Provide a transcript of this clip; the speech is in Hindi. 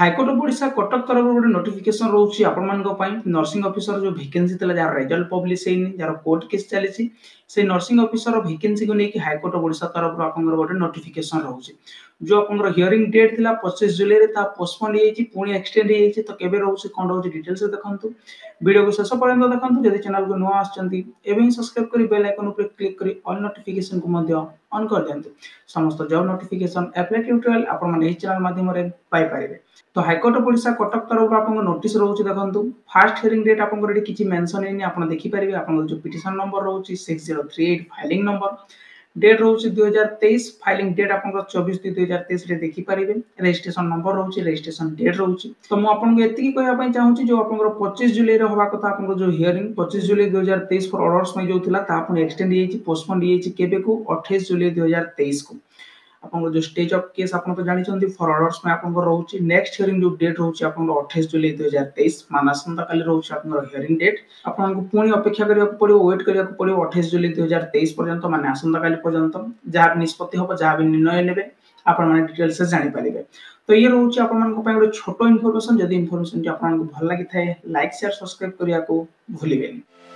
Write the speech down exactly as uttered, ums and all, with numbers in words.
हाईकोर्ट ऑफ ओडिशा कटक तरफ गोटे नोटिफिकेशन रोचे आपण नर्सिंग ऑफिसर जो वैकेंसी थी जार रिजल्ट पब्लिश होनी जार कोर्ट केस चली से नर्सिंग ऑफिसर वैकेंसी को लेकिन हाईकोर्ट ऑफ ओडिशा तरफ आपंकर गोटे नोटिफिकेशन रोचे जो आपंकर हियरिंग डेट थिला पच्चीस जुलाई ता पोस्टपोन होई पुणी एक्सटेंड होई तो केबे रोचे कोन रोचे डिटेल्स देखंतु वीडियो को शेष पर्यंत देखंतु यदि चैनल को नुआ आछंती एबे सब्सक्राइब करी बेल आइकन ऊपर क्लिक करी ऑल नोटिफिकेशन को मध्य ऑन कर देंतु समस्त जॉब नोटिफिकेशन एप्लाई ट्यूटोरियल आपण माने एही चैनल माध्यम रे पाई पारिबे। तो हाईकोर्ट ऑफ ओडिशा कटक तरफ आप नोटिस रोचे देखो फास्ट हियरिंग डेट आपको किसी मेंशन है आप देखिपारे आप जो पिटिशन नंबर रोचे six zero three eight filing number date रोचे दुई हजार तेईस फाइलिंग डेट आप चौबीस दुई हजार तेईस देखिपारे रजिस्ट्रेशन नंबर रोचे रजिस्ट्रेशन डेट रोचे तो मुझे ये कहना चाहूँगी जो आप पच्चीस जुलाई हवा कथा आप जो हियरिंग पच्चीस जुलाई दुई हजार तेईस फॉर ऑर्डर्स में जो था एक्सटेंड पोस्टपोन केबे को अट्ठाईस जुलाई दुई हजार तेईस को आपन जो स्टेज ऑफ केस आपन तो जानि छथि फॉर ऑर्डर्स में आपन रहउछि नेक्स्ट हियरिंग जो डेट रहउछि आपन अट्ठाईस जुलाई दुई हजार तेईस मानसंता काली रहउछि आपन हियरिंग डेट आपन को पुणी अपेक्षा करिया पड़िबो वेट करिया पड़िबो अट्ठाईस जुलाई दुई हजार तेईस पर्यंत माने आसंता काली पर्यंत जहाँ निष्पत्ति हो जहाँ भी निर्णय नेबे आपन माने डिटेल्स से जानि पारिबे। तो ये रहउछि आपन मन को पय छोटो इन्फॉर्मेशन जदि इन्फॉर्मेशन आपन को भल लागि थाए लाइक शेयर सब्सक्राइब करिया को भूलिबेनी।